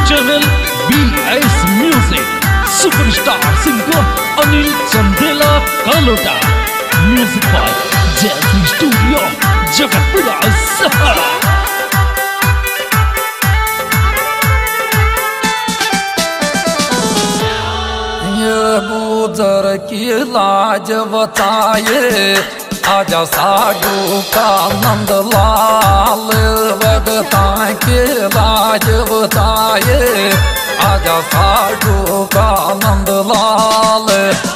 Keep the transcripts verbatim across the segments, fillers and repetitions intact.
Channel B S music superstar singer Anil Chandela Kalota music by Jassi studio Jagatpura Sahara. गुजर की लाज बताए आजा साधु का नंद लाल भगता के लाज बताए आजा साधु का नंद लाल।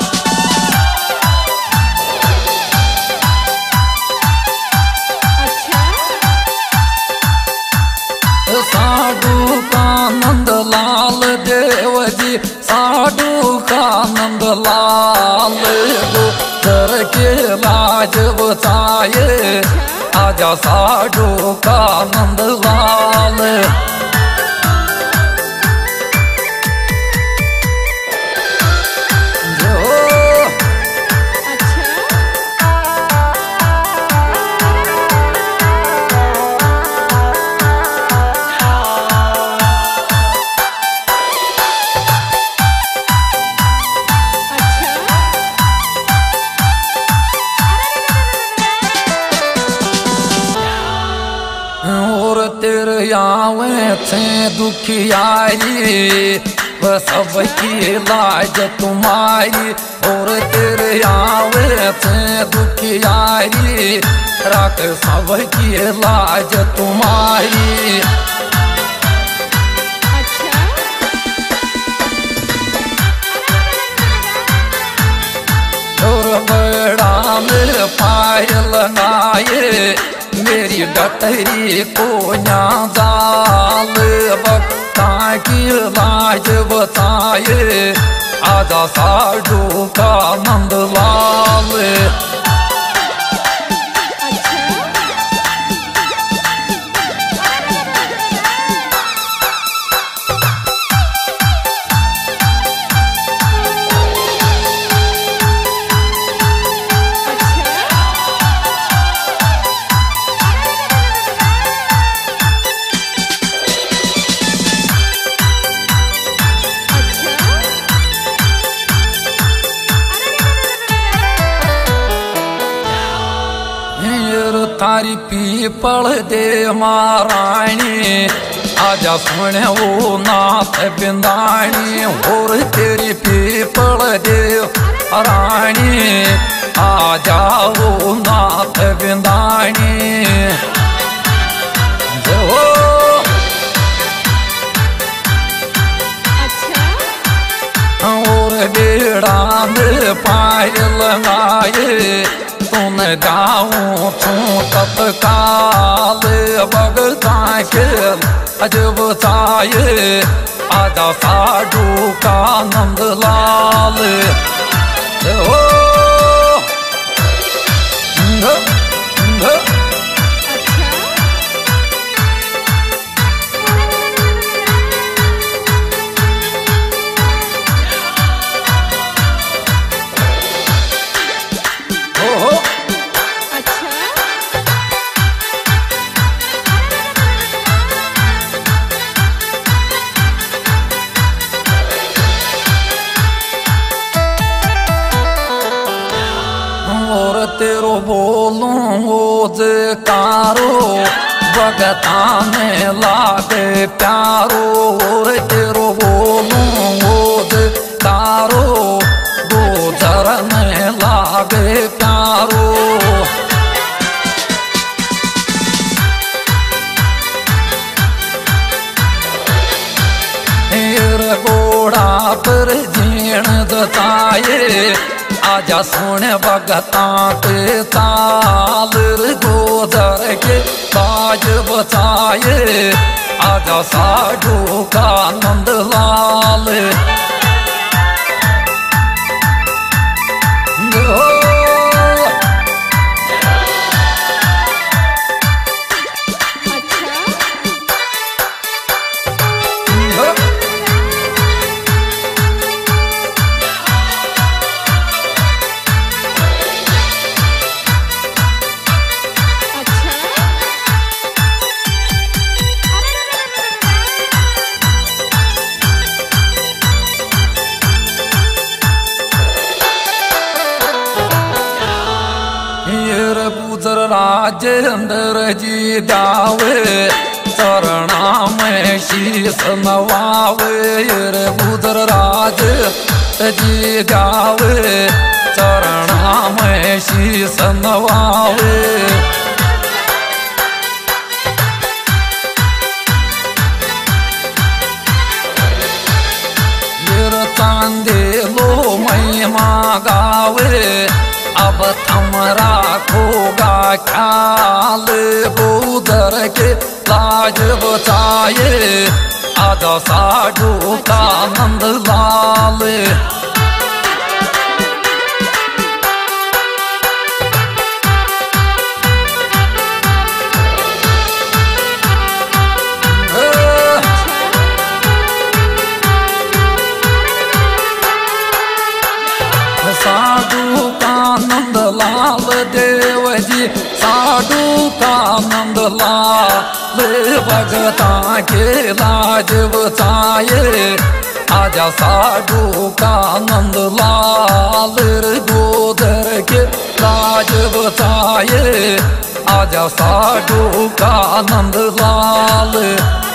साधु का नंद लाल देव जी साधु का नंद लाल गुजर के लाज बताए आजा साधु का नंद लाल। आवे थे दुखियारी वह सबकी लाज तुम्हारी और तेरे आवे थे दुखियारी राख सबकी लाज तुम्हारी। और बड़ा में पायल लगाए मेरी डटरी को जाल बक्ता की लाज बताए आजा साधु का नंद लाल। तारी पीपल दे महारानी आजा सुने वो नाथ बिंदानी और तेरी पीपल दे रानी आजा वो नाथ बिंदानी। और बेड़ा में पायल लगाए तुम गाऊं तू तत्काल भगता के अजब बताए आजा साधु का नंद लाल। ओ तेरो बोलूं वो जकारो भगता में लागे प्यारो और तेरो बोलूं वो जकारो गुजर में लागे प्यारो। घोड़ा पर जीण जताए आजा सोने भगता के ताल गोदर के ताज बचाए आजा साधु का नंद लाल। राजेंद्र जी दावे चरणा में शीस नवावे रे बुधर राज जी दावे चरणा में शीस नवावे। चांदे लो महिमा गावे अब थम राखोगा ख्याल बुधर के लाज बचाए आजा साधु का नंद लाल। साधु का नंद लाल देव जी साधु का नंद लाल भगता के लाज बचाए आजा साधु का नंद लाल गोदर के लाज बचाए आजा साधु का नंद लाल।